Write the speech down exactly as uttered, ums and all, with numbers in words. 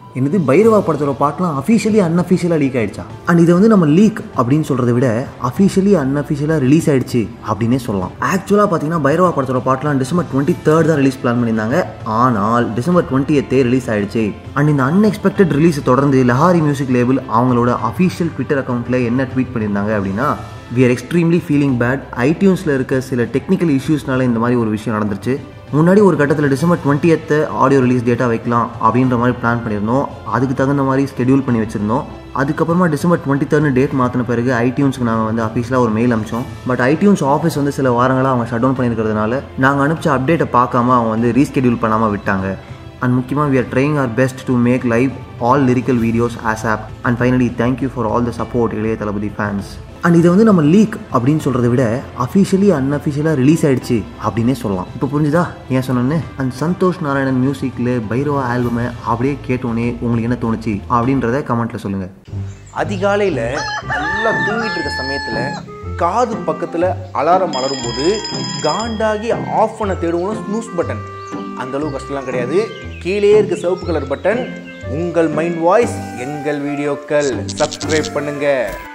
என்னது பைரவா படத்தோட பாட்டுலாம் அஃபிஷியலி அன்அஃபிஷியலாக லீக் ஆகிடுச்சா? அண்ட் இதை வந்து நம்ம லீக் அப்படின்னு சொல்கிறத விட அஃபிஷியலி அன்அஃபிஷியலாக ரிலீஸ் ஆகிடுச்சு அப்படின்னே சொல்லலாம். ஆக்சுவலாக பார்த்தீங்கன்னா பைரவா படத்தோட பாட்டுலாம் டிசம்பர் டுவெண்ட்டி தேர்ட் தான் ரிலீஸ் பிளான் பண்ணியிருந்தாங்க. ஆனால் டிசம்பர் டுவெண்ட்டி எத்தே ரிலீஸ் ஆகிடுச்சு. அண்ட் இந்த அன்எக்ஸ்பெக்டட் ரிலீஸை தொடர்ந்து லஹாரி மியூசிக் லேபிள் அவங்களோட அஃபிஷியல் ட்விட்டர் அக்கௌண்ட்டில் என்ன ட்வீட் பண்ணியிருந்தாங்க அப்படின்னா, we are extremely feeling bad. ஐடியூன்ஸில் இருக்க சில டெக்னிக்கல் இஷ்யூஸ்னால இந்த மாதிரி ஒரு விஷயம் நடந்துருச்சு. முன்னாடி ஒரு கட்டத்தில் டிசம்பர் டுவெண்ட்டியத்து ஆடியோ ரிலீஸ் டேட்டா வைக்கலாம் அப்படின்ற மாதிரி பிளான் பண்ணியிருந்தோம். அதுக்கு தகுந்த மாதிரி ஸ்கெடியூல் பண்ணி வச்சுருந்தோம். அதுக்கப்புறமா டிசம்பர் டுவெண்ட்டி தேர்ட்னு டேட் மாற்றின பிறகு ஐடியூன்ஸ்க்கு நாங்கள் வந்து அஃபீஷியலாக ஒரு மெயில் அனுப்பிச்சோம். பட் ஐடியூன்ஸ் ஆஃபீஸ் வந்து சில வாரங்களாக அவங்க ஷட் டவுன் பண்ணியிருக்கிறதுனால நாங்கள் அனுப்பிச்ச அப்டேட்டை பார்க்காம அவங்க வந்து ரீஸ்கெடியூல் பண்ணாமல் விட்டாங்க. அண்ட் முக்கியமாக we are trying our best to make live all lyrical videos ASAP. And finally thank you for all the support இளைய தளபதி ஃபேன்ஸ். அண்ட் இதை வந்து நம்ம லீக் அப்படின்னு சொல்கிறத விட அஃபிஷியலி அன்அஃபிஷியலாக ரிலீஸ் ஆகிடுச்சு அப்படின்னே சொல்லலாம். இப்போ புரிஞ்சுதா ஏன் சொன்னேன்னு? அண்ட் சந்தோஷ் நாராயணன் மியூசிக்கில் பைரவா ஆல்பமை அப்படியே கேட்டோன்னே உங்களுக்கு என்ன தோணுச்சு அப்படின்றத கமெண்ட்டில் சொல்லுங்கள். அதிகாலையில் நல்லா தூங்கிட்டு இருக்க சமயத்தில் காது பக்கத்தில் அலாரம் அலரும் போது காண்டாகி ஆஃப் பண்ண தேடுவோம் ஸ்னூஸ் பட்டன். அந்தளவு கஷ்டம்லாம் கிடையாது. கீழே இருக்க சிவப்பு கலர் பட்டன். உங்கள் மைண்ட் வாய்ஸ் எங்கள் வீடியோக்கள். சப்ஸ்கிரைப் பண்ணுங்கள்.